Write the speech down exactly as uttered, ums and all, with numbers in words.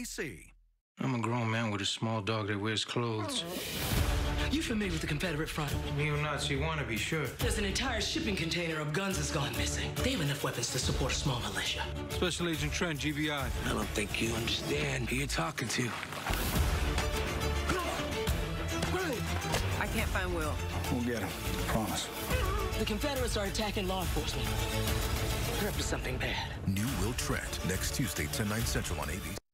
C. I'm a grown man with a small dog that wears clothes. You familiar with the Confederate front? Neo-Nazi wannabe, sure. There's an entire shipping container of guns that's gone missing. They have enough weapons to support a small militia. Special Agent Trent, G B I. I don't think you understand who you're talking to. I can't find Will. We'll get him. Promise. The Confederates are attacking law enforcement. They're up to something bad. New Will Trent, next Tuesday, ten, nine Central on A B C.